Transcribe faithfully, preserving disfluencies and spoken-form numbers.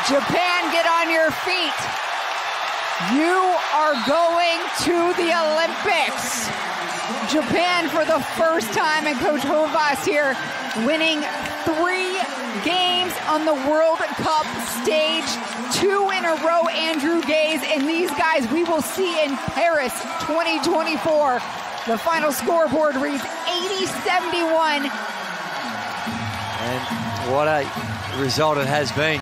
Japan, get on your feet. You are going to the Olympics. Japan for the first time, and Coach Hovas here winning three games on the World Cup stage, two in a row, Andrew Gaze, and these guys we will see in Paris twenty twenty-four. The final scoreboard reads eighty seventy-one. And what a result it has been.